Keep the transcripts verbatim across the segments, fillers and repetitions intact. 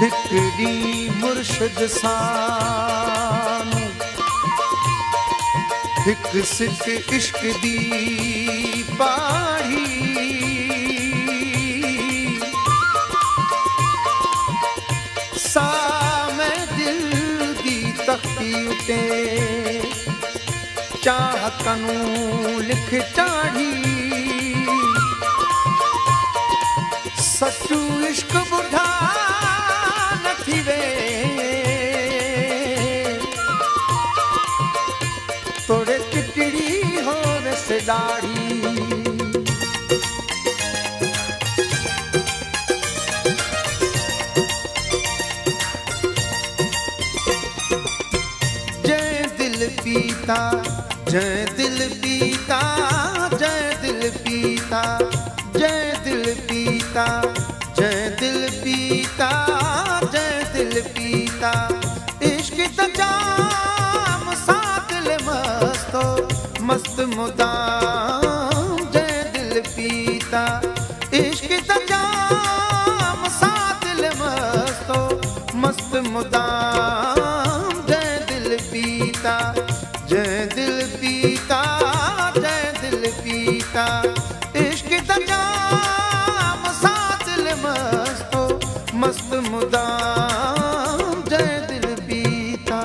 हिकड़ी मुर्शिद सानू हिक सिक इश्क दी पाड़ी सा मैं दिल दी तख्ती उते चाहतनू लिख चाढ़ी सचू इश्क बुढ़ा न थीवे तोड़े चिटड़ी हो वैसे दाढ़ी जय दिल पीता जय दिल पीता जय दिल पीता जय दिल पीता जय दिल पीता जय दिल पीता इश्क तजाम सा दिल मस्तो मस्त मुदाम जय दिल पीता इश्क तजाम सा दिल मस्तो मस्त मुदाम जय दिल पीता जय दिल पीता जय दिल पीता इश्क तजाम सा दिल मस्तो मस्त मुदाम जय दिल पीता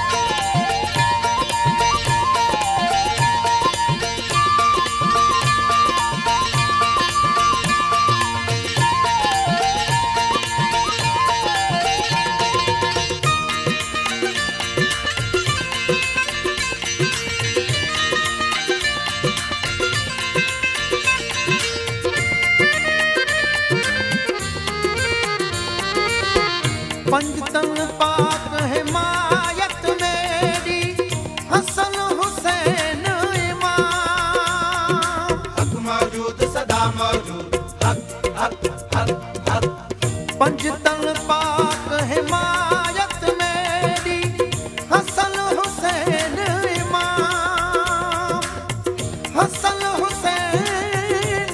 पंजतन पाक हिमायत मेरी हसन हुसैन इमाम हक मौजूद सदा मौजूद हक हक हक हक पंजतन पाक हिमायत मेरी हसन हुसैन इमाम हसन हुसैन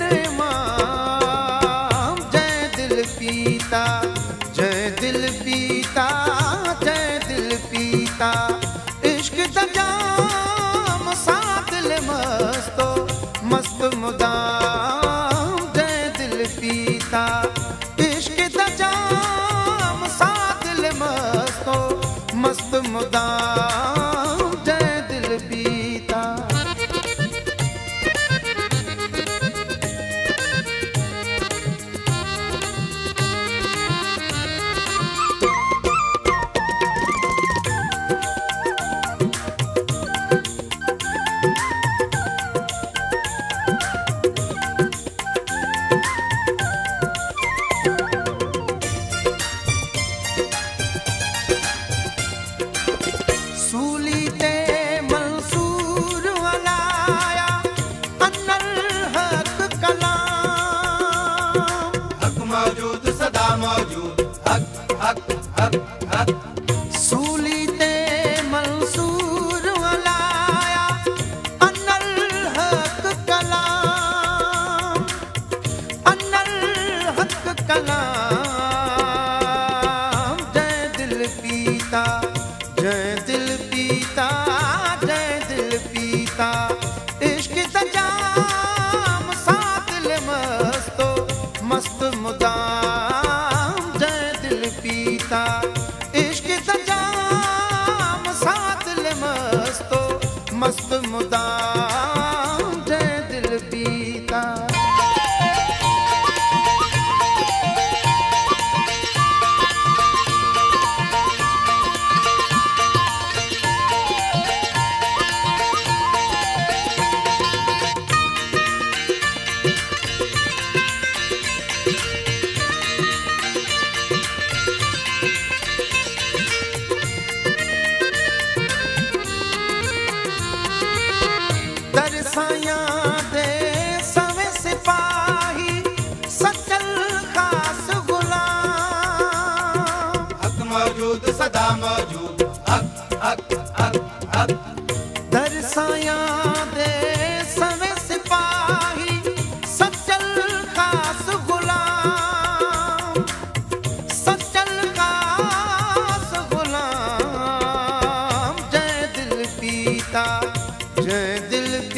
इमाम जय दिल पीता जय दिल पीता जय दिल पीता इश्क तजाम सा दिल मस्तो मस्त मुदाम जय दिल पीता इश्क तजाम सा दिल मस्तो मस्त मुदाम जय दिल पीता सूली ते मंसूर अलाया अनल हक कलाम अनल हक कलाम जय दिल पीता जय दिल पीता जय दिल पीता इश्क तजाम सा दिल मस्तो मस्त मुदाम जय दिल पीता इश्क तजाम सा दिल मस्तो मस्त मुदाम जय दिल पीता तरसाया दे सवे सिपाही सचल खास गुलाम हक मौजूद सदा मौजूद हक हक हक हक तरसाया दे सवे सिपाही सचल खास गुलाम सचल खास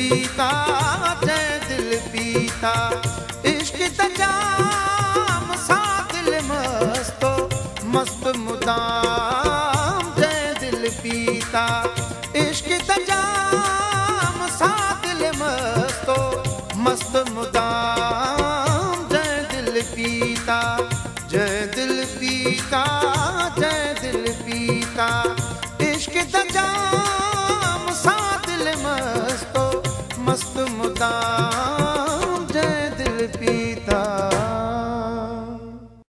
पीता जय दिल पीता इश्क तजाम सा दिल मस्तो मस्त मुदाम जय दिल पीता इश्क तजाम सा दिल मस्तो मस्त मुदाम जय दिल पीता जय दिल पीता जय दिल पीता इश्क तजाम सा दिल मस्तो मस्त मुदाम